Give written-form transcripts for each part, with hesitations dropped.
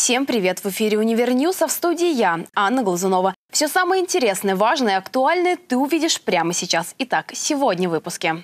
Всем привет! В эфире «Универньюз», а в студии я, Анна Глазунова. Все самое интересное, важное и актуальное ты увидишь прямо сейчас. Итак, сегодня в выпуске.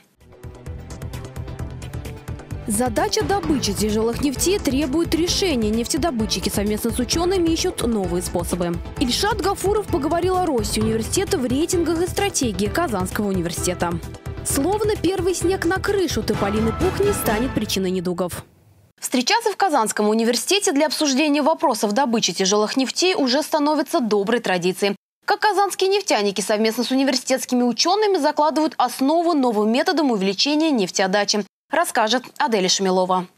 Задача добычи тяжелых нефтей требует решения. Нефтедобытчики совместно с учеными ищут новые способы. Ильшат Гафуров поговорил о росте университета в рейтингах и стратегии Казанского университета. Словно первый снег на крышу, тополиный пух не станет причиной недугов. Встречаться в Казанском университете для обсуждения вопросов добычи тяжелых нефтей уже становится доброй традицией. Как казанские нефтяники совместно с университетскими учеными закладывают основу новым методам увеличения нефтеотдачи, расскажет Аделя Шамилова.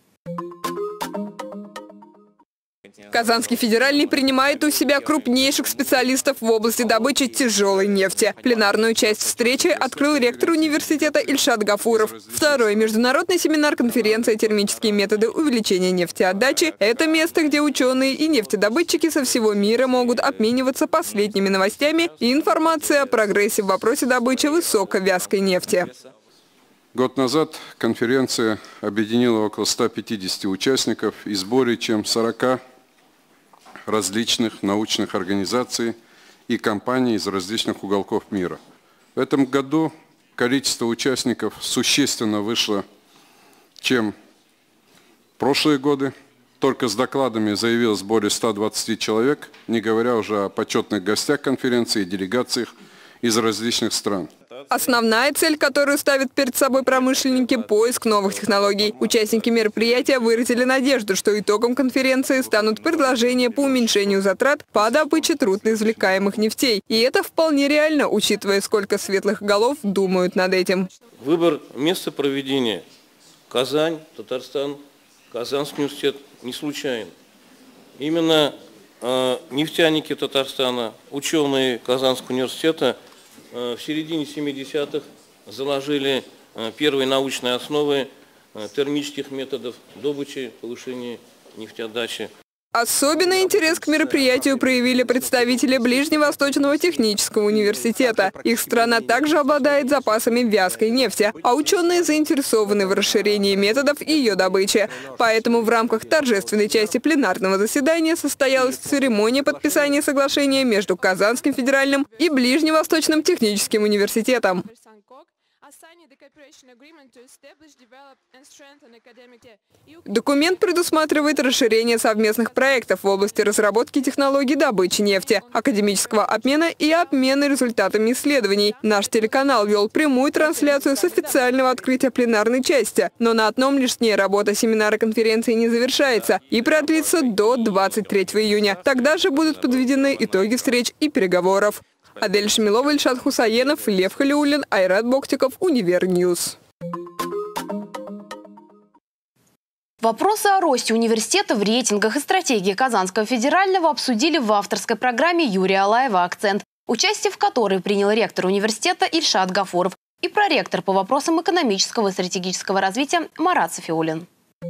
Казанский федеральный принимает у себя крупнейших специалистов в области добычи тяжелой нефти. Пленарную часть встречи открыл ректор университета Ильшат Гафуров. Второй международный семинар-конференция «Термические методы увеличения нефтеотдачи» – это место, где ученые и нефтедобытчики со всего мира могут обмениваться последними новостями и информацией о прогрессе в вопросе добычи высоковязкой нефти. Год назад конференция объединила около 150 участников из более чем 40 различных научных организаций и компаний из различных уголков мира. В этом году количество участников существенно вышло, чем в прошлые годы. Только с докладами заявилось более 120 человек, не говоря уже о почетных гостях конференции и делегациях из различных стран. Основная цель, которую ставят перед собой промышленники – поиск новых технологий. Участники мероприятия выразили надежду, что итогом конференции станут предложения по уменьшению затрат по добыче трудноизвлекаемых нефтей. И это вполне реально, учитывая, сколько светлых голов думают над этим. Выбор места проведения – Казань, Татарстан, Казанский университет – не случайен. Именно нефтяники Татарстана, ученые Казанского университета в середине 70-х заложили первые научные основы термических методов добычи, повышения нефтеотдачи. Особенный интерес к мероприятию проявили представители Ближневосточного технического университета. Их страна также обладает запасами вязкой нефти, а ученые заинтересованы в расширении методов ее добычи. Поэтому в рамках торжественной части пленарного заседания состоялась церемония подписания соглашения между Казанским федеральным и Ближневосточным техническим университетом. Документ предусматривает расширение совместных проектов в области разработки технологий добычи нефти, академического обмена и обмена результатами исследований. Наш телеканал вел прямую трансляцию с официального открытия пленарной части. Но на одном лишь дне работа семинара конференции не завершается и продлится до 23 июня. Тогда же будут подведены итоги встреч и переговоров. Адель Шамилова, Ильшат Хусаенов, Лев Халиуллин, Айрат Боктиков, Универньюз. Вопросы о росте университета в рейтингах и стратегии Казанского федерального обсудили в авторской программе Юрия Алаева «Акцент», участие в которой принял ректор университета Ильшат Гафуров и проректор по вопросам экономического и стратегического развития Марат Сафиуллин.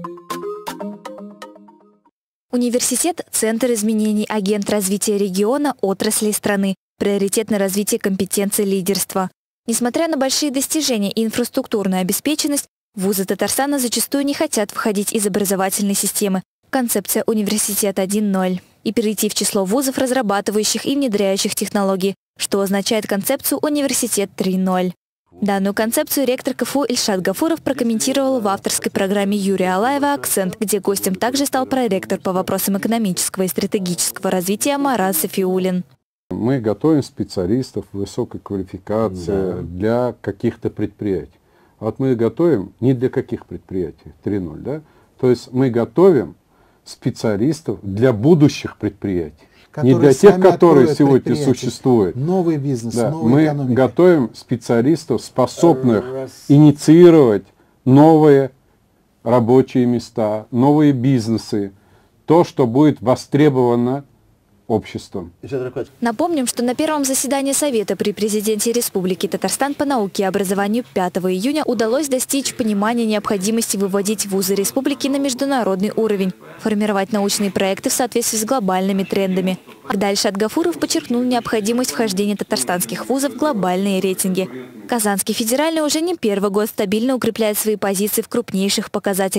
Университет – центр изменений, агент развития региона, отрасли страны. Приоритет на развитие компетенций лидерства. Несмотря на большие достижения и инфраструктурную обеспеченность, вузы Татарстана зачастую не хотят входить из образовательной системы. Концепция «Университет 1.0» и перейти в число вузов, разрабатывающих и внедряющих технологии, что означает концепцию «Университет 3.0». Данную концепцию ректор КФУ Ильшат Гафуров прокомментировал в авторской программе Юрия Алаева «Акцент», где гостем также стал проректор по вопросам экономического и стратегического развития Марат Сафиуллин. Мы готовим специалистов высокой квалификации для каких-то предприятий. А вот мы готовим не для каких предприятий, 3.0, да? То есть мы готовим специалистов для будущих предприятий. Не для тех, которые сегодня существуют. Новый бизнес, да, новая экономика. Мы готовим специалистов, способных инициировать новые рабочие места, новые бизнесы. То, что будет востребовано обществом. Напомним, что на первом заседании Совета при президенте Республики Татарстан по науке и образованию 5 июня удалось достичь понимания необходимости выводить вузы республики на международный уровень, формировать научные проекты в соответствии с глобальными трендами. Дальше Гафуров подчеркнул необходимость вхождения татарстанских вузов в глобальные рейтинги. Казанский федеральный уже не первый год стабильно укрепляет свои позиции в крупнейших показателях.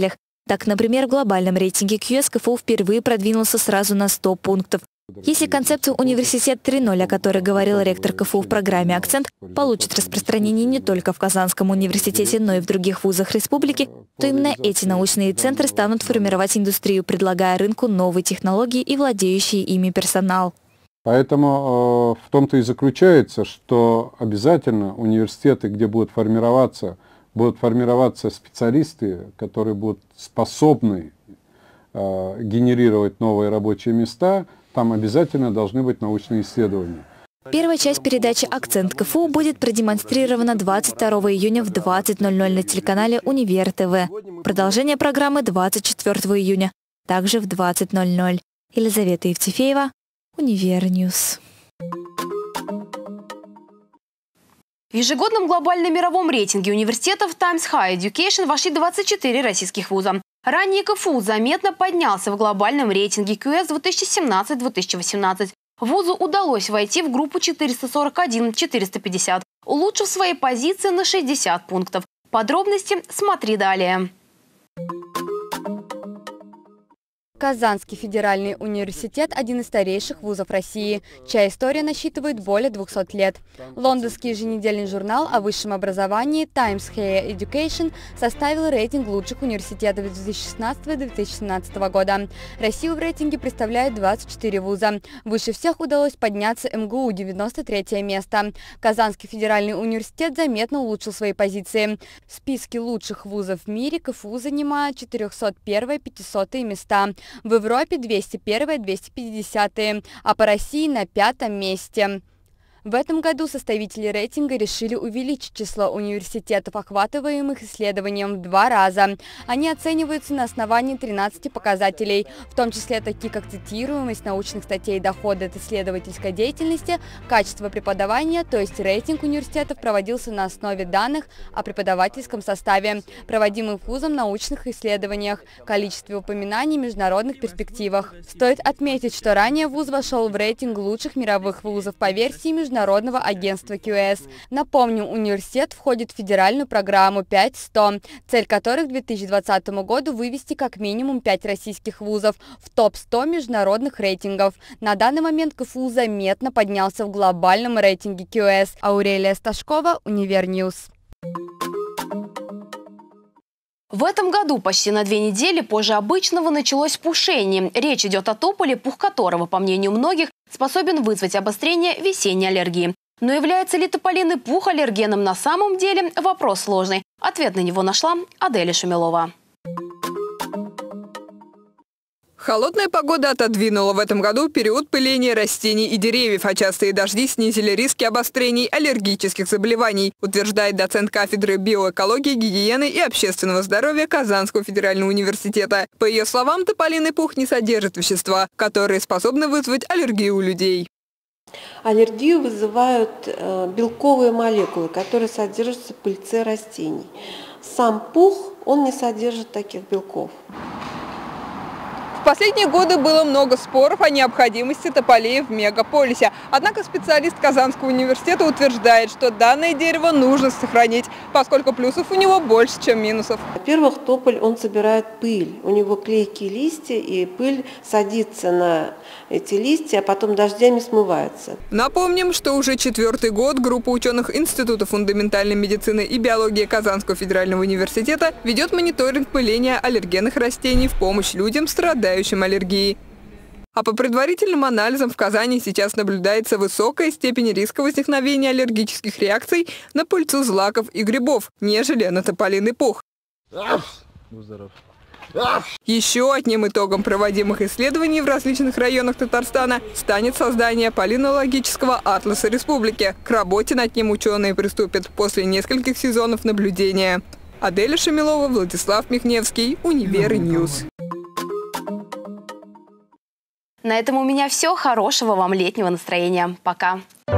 Так, например, в глобальном рейтинге QS КФУ впервые продвинулся сразу на 100 пунктов. Если концепция «Университет 3.0», о которой говорил ректор КФУ в программе «Акцент», получит распространение не только в Казанском университете, но и в других вузах республики, то именно эти научные центры станут формировать индустрию, предлагая рынку новые технологии и владеющий ими персонал. Поэтому в том-то и заключается, что обязательно университеты, где будут формироваться специалисты, которые будут способны генерировать новые рабочие места, там обязательно должны быть научные исследования. Первая часть передачи «Акцент КФУ» будет продемонстрирована 22 июня в 20:00 на телеканале «Универ ТВ». Продолжение программы 24 июня, также в 20:00. Елизавета Евтефеева, Универньюз. В ежегодном глобальном мировом рейтинге университетов Times Higher Education вошли 24 российских вуза. Ранее КФУ заметно поднялся в глобальном рейтинге QS 2017-2018. Вузу удалось войти в группу 441-450, улучшив свои позиции на 60 пунктов. Подробности смотри далее. Казанский федеральный университет – один из старейших вузов России, чья история насчитывает более 200 лет. Лондонский еженедельный журнал о высшем образовании Times Higher Education составил рейтинг лучших университетов 2016-2017 года. Россию в рейтинге представляет 24 вуза. Выше всех удалось подняться МГУ – 93 место. Казанский федеральный университет заметно улучшил свои позиции. В списке лучших вузов в мире КФУ занимает 401-500 места. В Европе 201-250, а по России на 5-м месте. В этом году составители рейтинга решили увеличить число университетов, охватываемых исследованием, в 2 раза. Они оцениваются на основании 13 показателей, в том числе такие как цитируемость научных статей, доходы от исследовательской деятельности, качество преподавания, то есть рейтинг университетов проводился на основе данных о преподавательском составе, проводимых вузом научных исследованиях, количестве упоминаний в международных перспективах. Стоит отметить, что ранее вуз вошел в рейтинг лучших мировых вузов по версии Международного агентства QS. Напомню, университет входит в федеральную программу 5-100, цель которой к 2020 году вывести как минимум 5 российских вузов в топ-100 международных рейтингов. На данный момент КФУ заметно поднялся в глобальном рейтинге QS. Аурелия Сташкова, Универньюз. В этом году почти на 2 недели позже обычного началось пушение. Речь идет о тополе, пух которого, по мнению многих, способен вызвать обострение весенней аллергии. Но является ли тополиный пух аллергеном на самом деле? Вопрос сложный. Ответ на него нашла Аделя Шамилова. Холодная погода отодвинула в этом году период пыления растений и деревьев, а частые дожди снизили риски обострений аллергических заболеваний, утверждает доцент кафедры биоэкологии, гигиены и общественного здоровья Казанского федерального университета. По ее словам, тополиный пух не содержит вещества, которые способны вызвать аллергию у людей. Аллергию вызывают белковые молекулы, которые содержатся в пыльце растений. Сам пух, он не содержит таких белков. В последние годы было много споров о необходимости тополей в мегаполисе. Однако специалист Казанского университета утверждает, что данное дерево нужно сохранить, поскольку плюсов у него больше, чем минусов. Во-первых, тополь, он собирает пыль. У него клейкие листья, и пыль садится на эти листья, а потом дождями смывается. Напомним, что уже 4-й год группа ученых Института фундаментальной медицины и биологии Казанского федерального университета ведет мониторинг пыления аллергенных растений в помощь людям, страдающим аллергией. А по предварительным анализам в Казани сейчас наблюдается высокая степень риска возникновения аллергических реакций на пыльцу злаков и грибов, нежели на тополиный пух. Еще одним итогом проводимых исследований в различных районах Татарстана станет создание полинологического атласа республики. К работе над ним ученые приступят после нескольких сезонов наблюдения. Аделя Шамилова, Владислав Михневский, Универньюз. На этом у меня все. Хорошего вам летнего настроения. Пока.